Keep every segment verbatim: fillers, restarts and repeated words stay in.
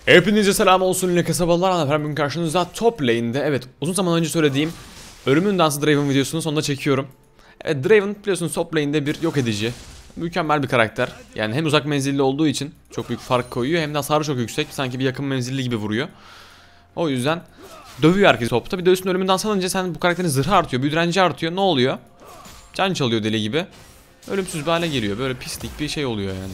Hepinize selam olsun yine kasabalar. Efendim bugün karşınızda top lane'de. Evet, uzun zaman önce söylediğim Ölümün Dansı Draven videosunu sonunda çekiyorum. Evet, Draven biliyorsunuz top lane'de bir yok edici. Mükemmel bir karakter. Yani hem uzak menzilli olduğu için çok büyük fark koyuyor, hem de hasarı çok yüksek. Sanki bir yakın menzilli gibi vuruyor. O yüzden dövüyor herkes topta. Bir de üstüne Ölümün Dansı alınca sen bu karakterin zırhı artıyor, büyü direnci artıyor. Ne oluyor? Can çalıyor deli gibi. Ölümsüz bir hale geliyor. Böyle pislik bir şey oluyor yani.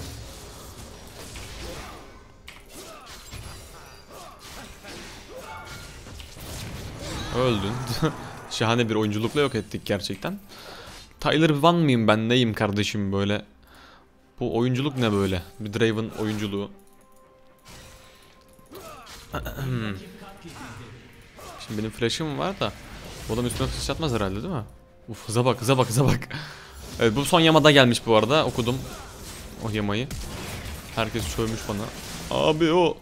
Öldün. Şahane bir oyunculukla yok ettik gerçekten. Tyler Van mıyım ben, neyim kardeşim böyle? Bu oyunculuk ne böyle? Bir Draven oyunculuğu. Şimdi benim flash'ım var da bu adam üstüne flash atmaz herhalde, değil mi? Uf, hıza bak hıza bak hıza bak. Evet, bu son yamada gelmiş bu arada, okudum o yamayı. Herkes çövmüş bana. Abi o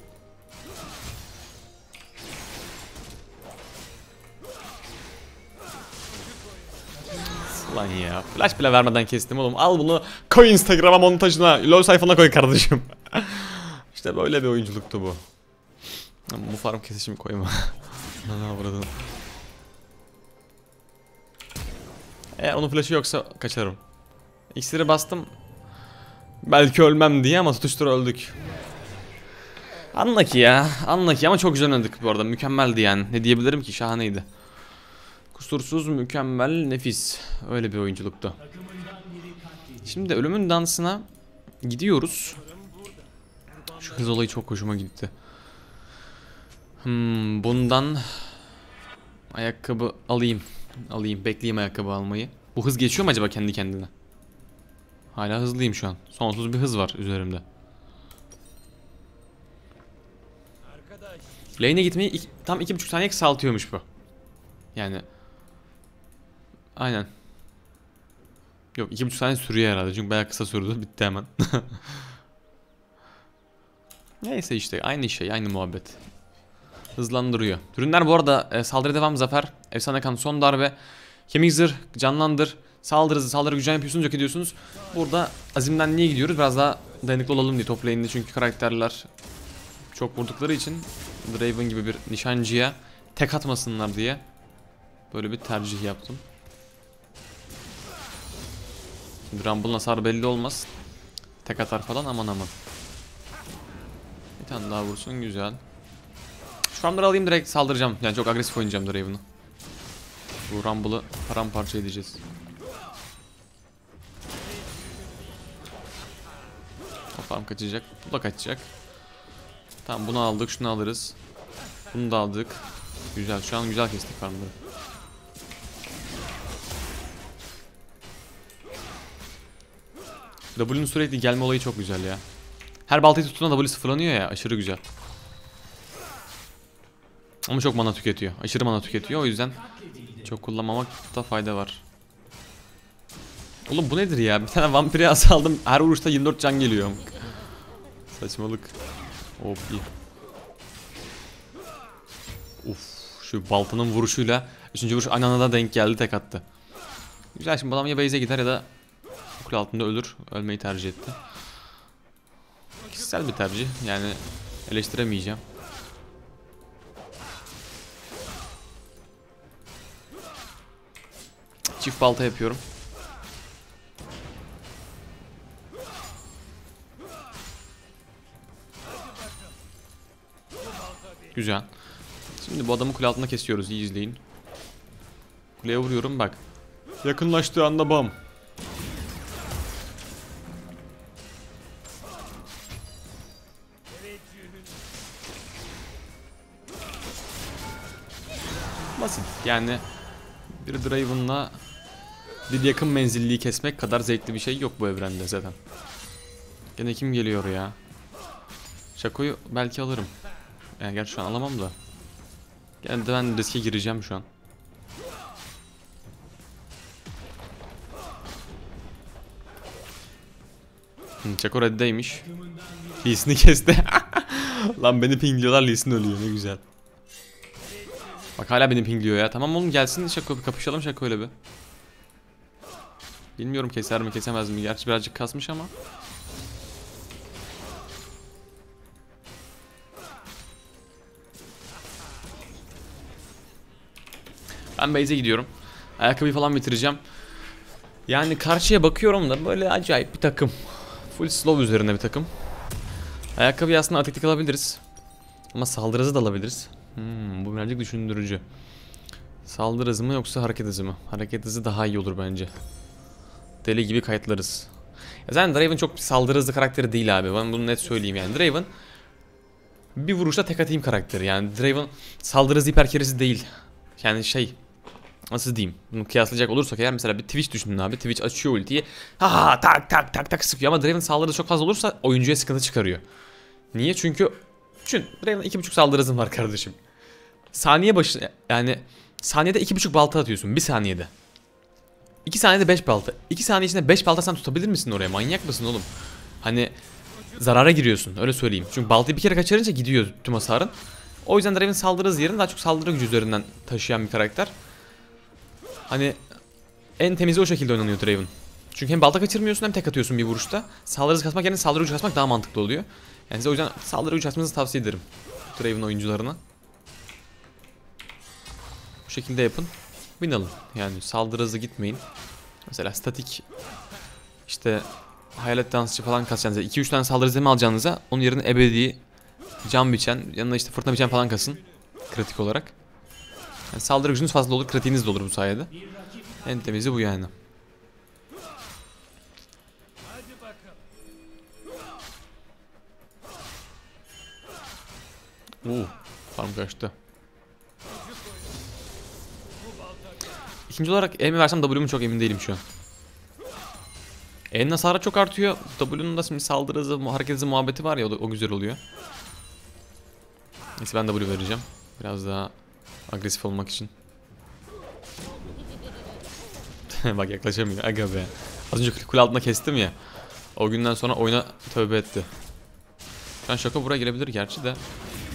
lan ya, flash bile vermeden kestim oğlum. Al bunu koy Instagram'a, montajına, LoL sayfana koy kardeşim. İşte böyle bir oyunculuktu bu. Bu farm kesişimi koyma. Burada. Eğer onun flash'ı yoksa kaçarım. İksiri bastım. Belki ölmem diye ama tutuştur öldük. Anla ki ya, anla ki ama çok güzel oynadık bu arada, mükemmeldi yani. Ne diyebilirim ki, şahaneydi. Kusursuz, mükemmel, nefis. Öyle bir oyunculuktu. Şimdi Ölümün Dansı'na gidiyoruz. Şu hız olayı çok hoşuma gitti. Hmm, bundan ayakkabı alayım. Alayım, bekleyeyim ayakkabı almayı. Bu hız geçiyor mu acaba kendi kendine? Hala hızlıyım şu an. Sonsuz bir hız var üzerimde. Lane'e gitmeyi iki, tam iki buçuk saniye kısaltıyormuş bu. Yani aynen. Yok, iki buçuk saniye sürüyor herhalde çünkü bayağı kısa sürdü, bitti hemen. Neyse işte aynı şey, aynı muhabbet. Hızlandırıyor. Ürünler bu arada e, saldırı devam, zafer, efsane kan, son darbe, kemik zırh, canlandır, saldırı hızı, saldırı gücü yapıyorsunuz, yok ediyorsunuz. Burada azimden niye gidiyoruz? Biraz daha dayanıklı olalım diye top lane'de, çünkü karakterler çok vurdukları için Draven gibi bir nişancıya tek atmasınlar diye böyle bir tercih yaptım. Şimdi Rumble'ın hasarı belli olmaz. Tek atar falan, aman aman. Bir tane daha vursun, güzel. Şu farmları alayım, direkt saldıracağım. Yani çok agresif oynayacağım Draven'ı. Bu Rumble'ı paramparça edeceğiz. O farm kaçacak. Bu da kaçacak. Tamam, bunu aldık, şunu alırız. Bunu da aldık. Güzel, şu an güzel kestik farmları. W'nun sürekli gelme olayı çok güzel ya. Her baltayı tuttuğunda W sıfırlanıyor ya, aşırı güzel. Ama çok mana tüketiyor. Aşırı mana tüketiyor, o yüzden çok kullanmamakta fayda var. Oğlum bu nedir ya? Bir tane vampiri asaldım, her vuruşta yirmi dört can geliyor. Saçmalık. Hop iyi. Uf, şu baltanın vuruşuyla üçüncü vuruş aynı anda denk geldi, tek attı. Güzel, şimdi adam ya base'e gider ya da kule altında ölür. Ölmeyi tercih etti. Kişisel bir tercih, yani eleştiremeyeceğim. Çift balta yapıyorum. Güzel. Şimdi bu adamı kule altında kesiyoruz, iyi izleyin. Kuleye vuruyorum bak. Yakınlaştığı anda bam. Basit yani, bir Draven'la bir yakın menzilliyi kesmek kadar zevkli bir şey yok bu evrende zaten. Gene kim geliyor ya? Shaco'yu belki alırım. Yani gerçi şu an alamam da. Yani ben riske gireceğim şu an. Hmm, Shaco reddeymiş. Lee Sin'i kesti. Lan beni pingliyorlar, Lee Sin ölüyor, ne güzel. Bak hala beni pingliyor ya. Tamam oğlum, gelsin Shaco, kapışalım Shaco öyle bir. Bilmiyorum keser mi kesemez mi. Gerçi birazcık kasmış ama. Ben base'e gidiyorum. Ayakkabıyı falan bitireceğim. Yani karşıya bakıyorum da böyle acayip bir takım. Full slow üzerine bir takım. Ayakkabıyı aslında atletik alabiliriz. Ama saldırı hızı da alabiliriz. Hmm, bu birazcık düşündürücü. Saldırı hızı mı yoksa hareket hızı mı? Hareket hızı daha iyi olur bence. Deli gibi kayıtlarız. Ya zaten Draven çok bir saldırı hızlı karakteri değil abi. Ben bunu net söyleyeyim yani. Draven bir vuruşta tek atayım karakteri. Yani Draven saldırı hızı hiperkerisi değil. Yani şey, nasıl diyeyim? Bunu kıyaslayacak olursak eğer mesela bir Twitch düşünün abi. Twitch açıyor ultiyi. Ha tak tak tak tak sıkıyor ama Draven saldırı çok fazla olursa oyuncuya sıkıntı çıkarıyor. Niye? Çünkü düşün, Draven iki buçuk saldırı hızın var kardeşim. Saniye başı yani saniyede iki buçuk balta atıyorsun bir saniyede. iki saniyede beş balta. iki saniye içinde beş balta sen tutabilir misin oraya? Manyak mısın oğlum? Hani zarara giriyorsun öyle söyleyeyim. Çünkü baltayı bir kere kaçırınca gidiyor tüm hasarın. O yüzden Draven saldırı hızı yerine daha çok saldırı gücü üzerinden taşıyan bir karakter. Hani en temizi o şekilde oynanıyor Draven. Çünkü hem balta kaçırmıyorsun hem tek atıyorsun bir vuruşta. Saldırı hızı kasmak yerine saldırı gücü kasmak daha mantıklı oluyor. Yani size o yüzden saldırı gücü kasmanızı tavsiye ederim Draven oyuncularına. Bu şekilde yapın. Win alın. Yani saldırı hızlı gitmeyin. Mesela statik işte hayalet dansçı falan kasacağınıza iki üç tane saldırı hızı mi alacağınıza onun yerine ebedi can biçen yanına işte fırtına biçen falan kasın. Kritik olarak. Yani saldırı gücünüz fazla olur, kritiğiniz de olur bu sayede. En temizi bu yani. Uuu, farm kaçtı. İkinci olarak E mi versem W mu çok emin değilim şu an. E'nin hasarı çok artıyor. W'nun da şimdi saldırı hızı, hareket hızı muhabbeti var ya, o, da, o güzel oluyor. Neyse ben W vereceğim. Biraz daha agresif olmak için. Bak yaklaşamıyor. Aga be. Az önce kule altına kestim ya. O günden sonra oyuna tövbe etti. Şu an Shaco buraya girebilir gerçi de.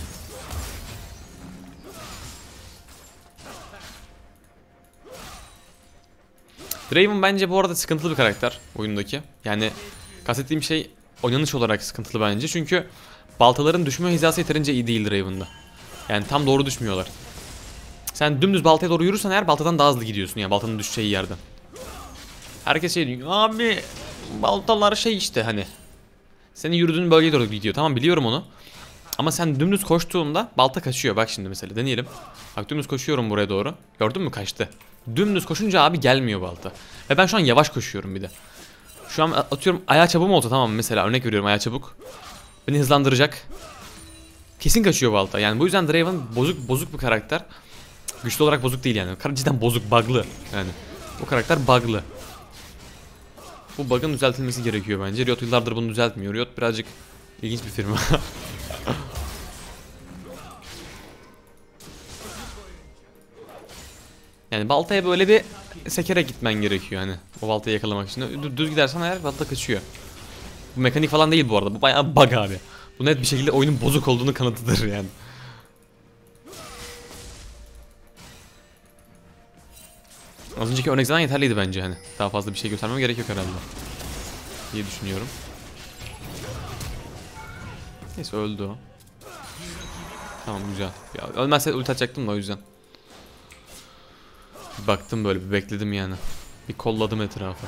Draven bence bu arada sıkıntılı bir karakter oyundaki. Yani kastettiğim şey oynanış olarak sıkıntılı bence. Çünkü baltaların düşme hizası yeterince iyi değil Draven'da. Yani tam doğru düşmüyorlar. Sen dümdüz baltaya doğru yürürsen eğer baltadan daha hızlı gidiyorsun yani baltanın düşeceği yerden. Herkes şey diyor abi baltalar şey işte hani. Senin yürüdüğün bölgeye doğru gidiyor. Tamam biliyorum onu. Ama sen dümdüz koştuğunda balta kaçıyor. Bak şimdi mesela deneyelim. Bak dümdüz koşuyorum buraya doğru. Gördün mü kaçtı. Dümdüz koşunca abi gelmiyor balta. Ve ben şu an yavaş koşuyorum bir de. Şu an atıyorum ayağı çabuğum olsa tamam mesela örnek veriyorum ayağı çabuk. Beni hızlandıracak. Kesin kaçıyor balta. Yani bu yüzden Draven bozuk bozuk bir karakter. Güçlü olarak bozuk değil yani. Cidden bozuk, bug'lı. Yani bu karakter bug'lı. Bu bug'ın düzeltilmesi gerekiyor bence. Riot yıllardır bunu düzeltmiyor. Riot birazcık ilginç bir firma. Yani baltaya böyle bir sekerek gitmen gerekiyor hani. O baltayı yakalamak için. Düz gidersen eğer balta kaçıyor. Bu mekanik falan değil bu arada. Bu bayağı bug abi. Bu net bir şekilde oyunun bozuk olduğunu kanıtıdır yani. Az önceki örnek zaten yeterliydi bence hani. Daha fazla bir şey göstermem gerek yok herhalde diye düşünüyorum. Neyse öldü o. Tamam güzel. Ya, ölmezse ulti atacaktım da o yüzden. Bir baktım böyle bir bekledim yani. Bir kolladım etrafı.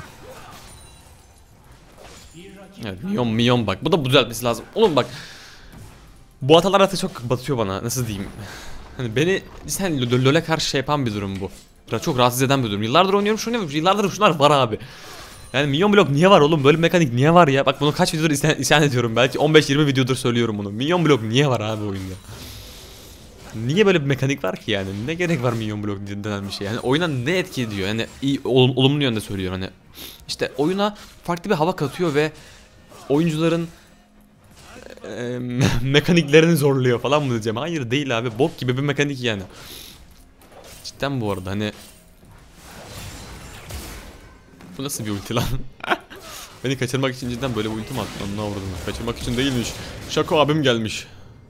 Evet milyon milyon bak. Bu da düzeltmesi lazım. Oğlum bak. Bu hatalar artık çok batıyor bana. Nasıl diyeyim? Hani beni sen LoL'e karşı şey yapan bir durum bu. Çok rahatsız eden bir durum. Yıllardır oynuyorum şunu, yıllardır şunlar var abi. Yani milyon blok niye var oğlum? Böyle bir mekanik niye var ya? Bak bunu kaç videodur isyan, isyan ediyorum. Belki on beş yirmi videodur söylüyorum bunu. Milyon blok niye var abi oyunda? Niye böyle bir mekanik var ki yani? Ne gerek var milyon blok denen bir şey? Yani oyuna ne etki ediyor? Yani iyi ol, olumlu yönde söylüyorum hani. İşte oyuna farklı bir hava katıyor ve oyuncuların e, mekaniklerini zorluyor falan mı diyeceğim? Hayır değil abi. Bok gibi bir mekanik yani. Cidden bu arada hani. Bu nasıl bir ulti lan? Beni kaçırmak için cidden böyle bir ulti mi attın? Ne vurdun? Kaçırmak için değilmiş. Shaco abim gelmiş.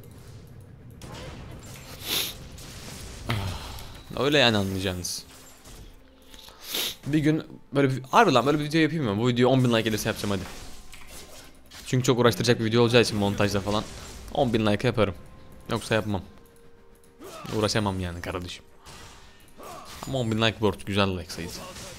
Öyle yani anlayacağınız. Bir gün böyle bir harbi lan böyle bir video yapayım mı? Bu video on bin like gelirse yapacağım hadi. Çünkü çok uğraştıracak bir video olacağı için montajda falan on bin like yaparım. Yoksa yapmam. Uğraşamam yani kardeşim. Ama on bin like board güzel like sayısı.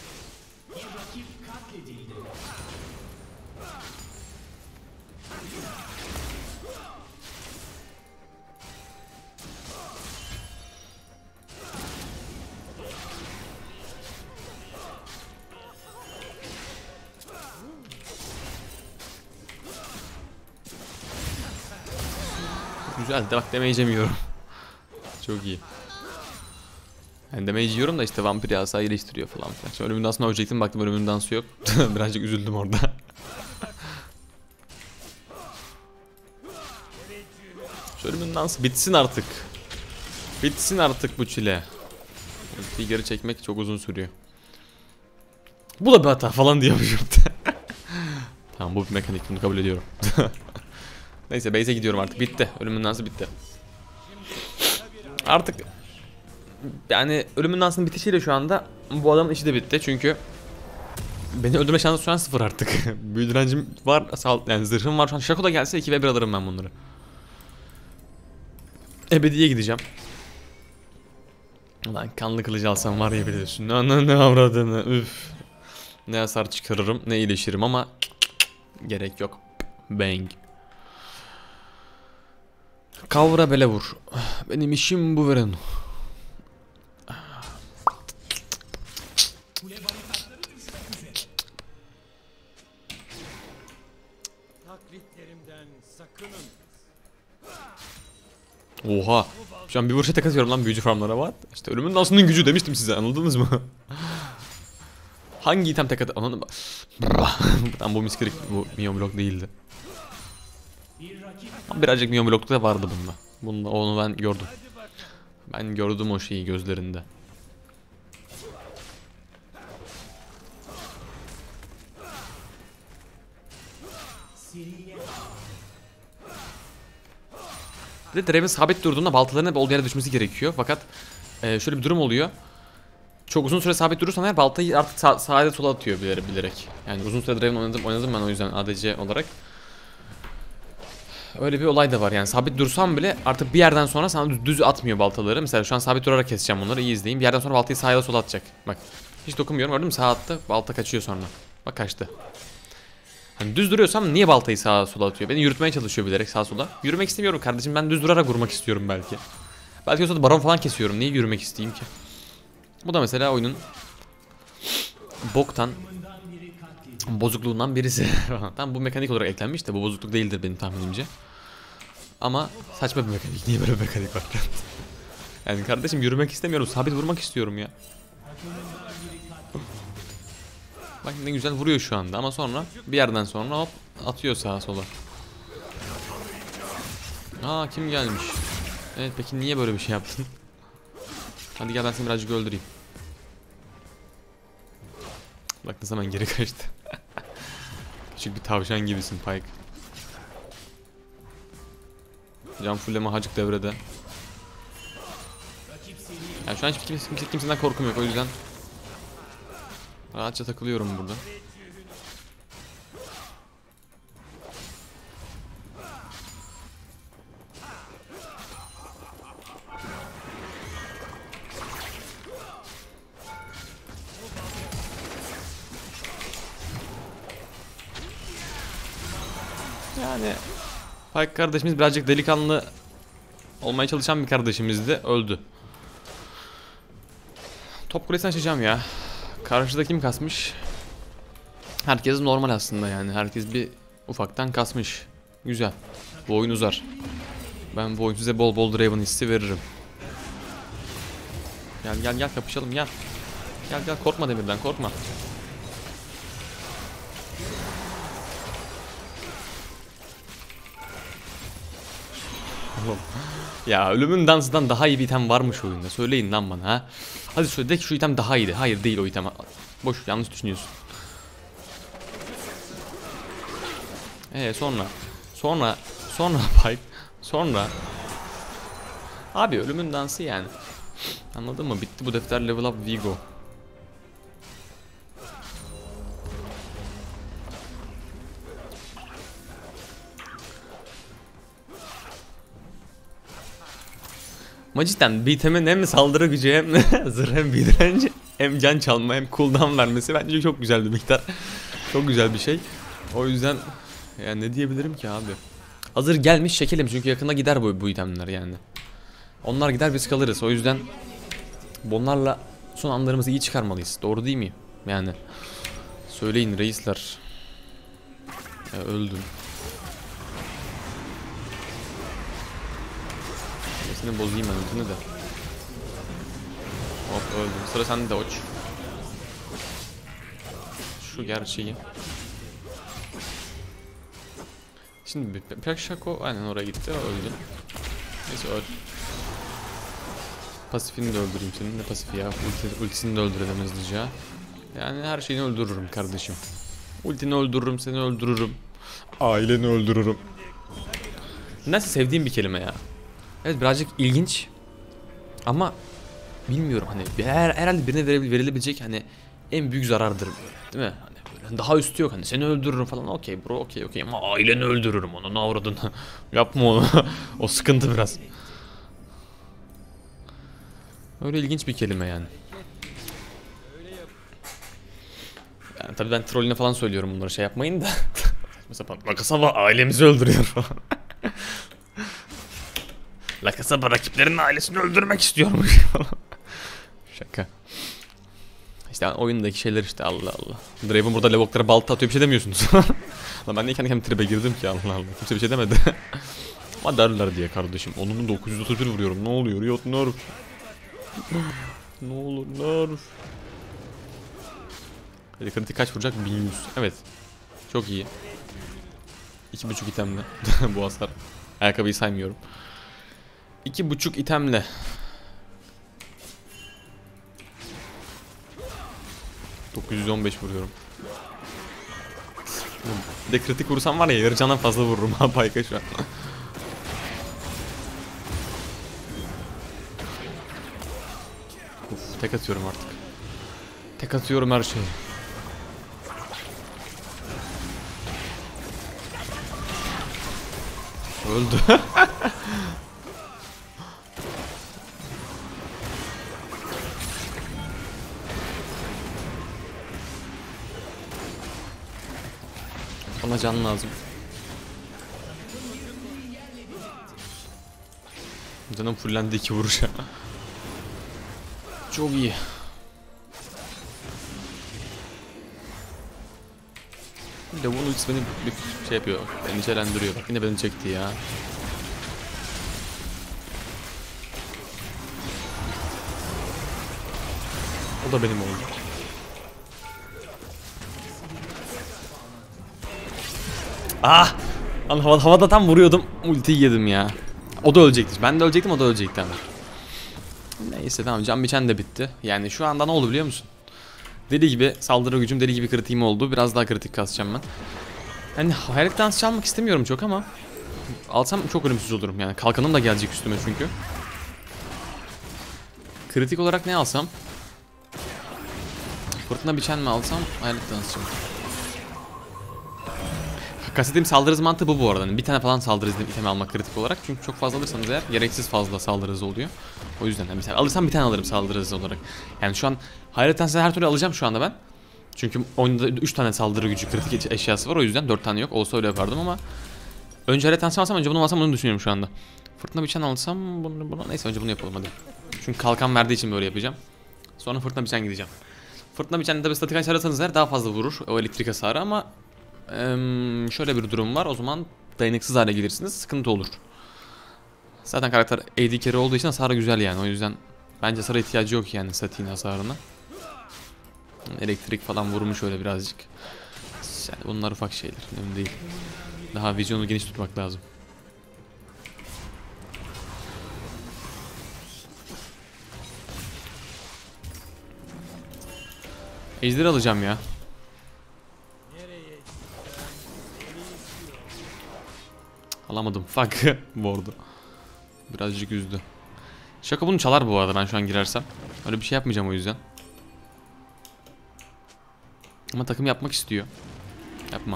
Güzel de bak damage yemiyorum. Çok iyi. Yani damage yiyorum da işte vampir yasa iyileştiriyor falan filan. Sonra ölümün dansına ölecektim, baktım ölümün dansı yok. Birazcık üzüldüm orada. Şu ölümün dansı bitsin artık. Bitsin artık bu çile. Bir geri çekmek çok uzun sürüyor. Bu da bir hata falan diyormuş orada. Tamam, bu bir mekanik, bunu kabul ediyorum. Neyse base'e gidiyorum artık, bitti. Ölümün dansı bitti. Artık yani ölümün dansının bitişiyle şu anda bu adamın işi de bitti çünkü beni öldürme şansı şu an sıfır artık. Büyü direncim var, yani zırhım var şu an. Shaco da gelse iki ve bir alırım ben bunları. Ebediye gideceğim. Lan kanlı kılıcı alsam var ya, biliyorsun. Ne ne ne avradını, üf. Ne hasar çıkarırım, ne iyileşirim ama gerek yok. Bang. Kavra bele vur. Benim işim bu, veren. Oha. Şu an bir vuruşa tek atıyorum lan büyücü farmlara, var. İşte ölümün dansının gücü demiştim size, anladınız mı? Hangi item tek at... Anladın mı? Tam bu miskirik, bu Mio blok değildi. Birazcık Mio blokluk da vardı bunda. Bunda onu ben gördüm. Ben gördüm o şeyi gözlerinde. Bir de Draven sabit durduğunda baltaların hep olduğu yere düşmesi gerekiyor. Fakat e, şöyle bir durum oluyor. Çok uzun süre sabit durursan eğer baltayı artık sağ, sağa sola atıyor bilerek, bilerek. Yani uzun süre Draven oynadım, oynadım ben o yüzden A D C olarak. Öyle bir olay da var yani, sabit dursam bile artık bir yerden sonra sana düz, düz atmıyor baltaları. Mesela şu an sabit durarak keseceğim bunları, iyi izleyin. Bir yerden sonra baltayı sağa sola atacak. Bak hiç dokunmuyorum, gördün mü, sağa attı, balta kaçıyor sonra. Bak kaçtı. Hani düz duruyorsam niye baltayı sağa sola atıyor? Beni yürütmeye çalışıyor bilerek sağa sola. Yürümek istemiyorum kardeşim, ben düz durarak vurmak istiyorum belki. Belki o sırada baron falan kesiyorum, niye yürümek isteyeyim ki? Bu da mesela oyunun boktan bozukluğundan birisi. Tam bu mekanik olarak eklenmiş de bu bozukluk değildir benim tahminimce. Ama saçma bir mekanik. Niye böyle bir mekanik var? Yani kardeşim yürümek istemiyorum, sabit vurmak istiyorum ya. Bak ne güzel vuruyor şu anda ama sonra bir yerden sonra hop atıyor sağa sola. Aa, kim gelmiş? Evet, peki niye böyle bir şey yaptın? Hadi gel ben seni birazcık öldüreyim. Bak ne zaman geri kaçtı. Küçük bir tavşan gibisin Pyke. Can fulleme hacık devrede. Yani şu an hiç kimse, kimse, kimseden korkum yok, o yüzden rahatça takılıyorum burada. Yani Pyke kardeşimiz birazcık delikanlı olmaya çalışan bir kardeşimizdi, öldü. Top kulesini açacağım ya. Karşıda kim kasmış? Herkes normal aslında yani. Herkes bir ufaktan kasmış. Güzel. Bu oyun uzar. Ben bu oyun size bol bol Draven hissi veririm. Gel gel gel kapışalım gel. Gel gel, korkma demirden, korkma. Oğlum. Ya ölümün dansından daha iyi bir item varmış oyunda. Söyleyin lan bana ha. Hadi söyle de ki şu item daha iyiydi. Hayır değil o item. Boş, yanlış düşünüyorsun. Ee sonra sonra sonra Pyke sonra abi ölümün dansı yani. Anladın mı? Bitti bu defter, level up Vigo. Ama cidden Beatem'in hem saldırı gücü hem zırh hem bir direnci hem can çalma hem cooldown vermesi bence çok güzel bir miktar. Çok güzel bir şey. O yüzden yani ne diyebilirim ki abi. Hazır gelmiş çekelim çünkü yakında gider bu, bu itemler yani. Onlar gider biz kalırız o yüzden bunlarla son anlarımızı iyi çıkarmalıyız. Doğru değil mi? Yani söyleyin reisler. Ya öldüm. Seni bozayım ben ultini de. Hop öldüm. Sıra sende de Oç. Şu gerçeği. Şimdi bir Pekşako aynen oraya gitti, öldü. Neyse öl. Pasifini de öldüreyim senin. Ne pasifi ya? Ulti, ultisini de öldürelim hızlıca. Yani her şeyini öldürürüm kardeşim. Ultini öldürürüm, seni öldürürüm. Aileni öldürürüm. Nasıl sevdiğim bir kelime ya. Evet birazcık ilginç. Ama bilmiyorum hani her, herhalde birine verilebilecek hani en büyük zarardır değil mi? Hani böyle daha üstü yok hani seni öldürürüm falan okey bro okey okey ama aileni öldürürüm onu ne avradın yapma onu o sıkıntı biraz. Öyle ilginç bir kelime yani. Yani tabii ben trolüne falan söylüyorum bunları şey yapmayın da. Mesela La Kasaba ailemizi öldürüyor falan. La Kasaba rakiplerinin ailesini öldürmek istiyormuş falan. Şaka. İşte oyundaki şeyler işte Allah Allah. Draven burada lavuklara balta atıyor bir şey demiyorsunuz. Lan ben de kendi kendime tribe girdim ki Allah Allah. Kimse bir şey demedi. Ama derler diye kardeşim. Onun dokuz yüz otuz bir vuruyorum. Ne oluyor? Riot nerf. Ne olur nerf. Hadi kritik kaç vuracak? bin yüz. Evet. Çok iyi. iki buçuk itemle bu hasar. Ayakkabıyı saymıyorum. iki buçuk itemle. dokuz yüz on beş vuruyorum. Bir de kritik vursam var ya yarı candan fazla vururum ha Payka şu an. Uf, tek atıyorum artık. Tek atıyorum her şeyi. Öldü. Bana can lazım. Canım fullendi iki vuruşa. Çok iyi. Bir de bunun ultisi beni bir şey yapıyor. Endişelendiriyor. Bak yine beni çekti ya. O da benim oldu. Ah! Havada, havada tam vuruyordum. Ultiyi yedim ya. O da ölecekti. Ben de ölecektim o da ölecekti ama. Neyse tamam can biçen de bitti. Yani şu anda ne oldu biliyor musun? Deli gibi saldırı gücüm deli gibi kritiğim oldu. Biraz daha kritik kasacağım ben. Hani hayalet dansı çalmak istemiyorum çok ama alsam çok ölümsüz olurum yani. Kalkanım da gelecek üstüme çünkü. Kritik olarak ne alsam? Fırtına biçen mi alsam? Hayalet dansçı mı? Kastettiğim saldırı hızı mantığı bu bu arada. Yani bir tane falan saldırı hızı itemi almak kritik olarak. Çünkü çok fazla alırsanız eğer gereksiz fazla saldırı hızı oluyor. O yüzden yani mesela alırsam bir tane alırım saldırı hızı olarak. Yani şu an hayretten size her türlü alacağım şu anda ben. Çünkü oyunda üç tane saldırı gücü kritik eşyası var o yüzden dört tane yok. Olsa öyle yapardım ama önce hayretten alsam önce bunu alsam onu düşünüyorum şu anda. Fırtına biçen alsam bunu, bunu neyse önce bunu yapalım hadi. Çünkü kalkan verdiği için böyle yapacağım. Sonra fırtına biçen gideceğim. Fırtına biçen de statik hasarı eğer daha fazla vurur o elektrik hasarı ama Ee, şöyle bir durum var. O zaman dayanıksız hale gelirsiniz. Sıkıntı olur. Zaten karakter A D carry olduğu için hasarı güzel yani. O yüzden bence hasara ihtiyacı yok yani statiğin hasarına. Elektrik falan vurmuş öyle birazcık. Yani bunlar ufak şeyler. Önemli değil. Daha vizyonu geniş tutmak lazım. Ejder alacağım ya. Alamadım. Fuck. Vurdu. Birazcık üzdü. Şaka bunu çalar bu arada ben şu an girersem. Öyle bir şey yapmayacağım o yüzden. Ama takım yapmak istiyor. Yapma.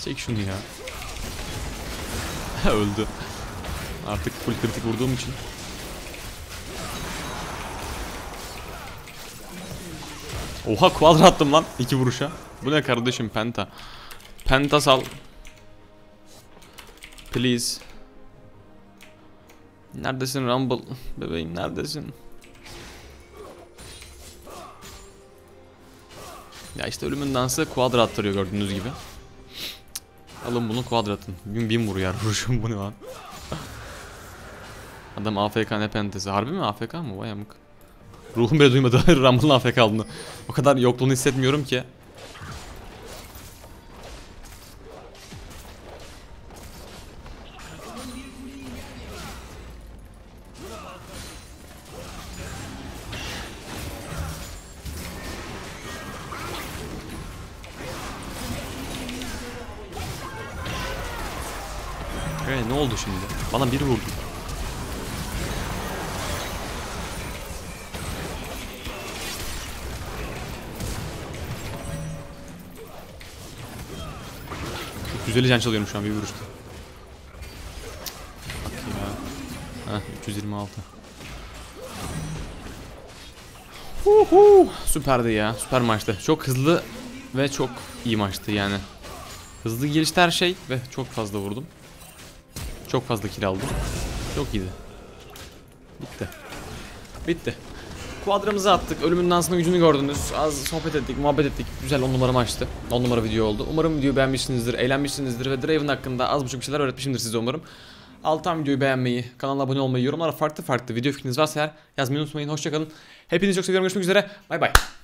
Çek şunu ya. Öldü. Artık full kritik vurduğum için. Oha quadra attım lan iki vuruşa. Bu ne kardeşim, penta. Penta sal. Please. Neredesin Rumble? Bebeğim neredesin? Ya işte ölümün dansı quadra attırıyor gördüğünüz gibi. Alın bunu quadra atın. Bin bin vuruyor vuruşum, bu ne lan? Adam A F K ne pentesi? Harbi mi A F K mı? Vay amık. Ruhum bile duymadı Rumble'ın A F K aldığını. O kadar yokluğunu hissetmiyorum ki. Ee, ne oldu şimdi? Bana biri vurdu. üç yüz elli can çalıyorum şu an bir vuruşta. Bak ya. Heh, üç yüz yirmi altı. Uhu, süperdi ya. Süper maçtı. Çok hızlı ve çok iyi maçtı yani. Hızlı gelişti her şey ve çok fazla vurdum. Çok fazla kill aldım. Çok iyiydi. Bitti. Bitti. Quadramızı attık. Ölümün dansının gücünü gördünüz. Az sohbet ettik, muhabbet ettik. Güzel on numara maçtı. on numara video oldu. Umarım videoyu beğenmişsinizdir, eğlenmişsinizdir ve Draven hakkında az buçuk bir şeyler öğretmişimdir size umarım. Alttan videoyu beğenmeyi, kanala abone olmayı, yorumlara farklı farklı video fikriniz varsa eğer yazmayı unutmayın. Hoşçakalın. Hepinizi çok seviyorum. Görüşmek üzere. Bay bay.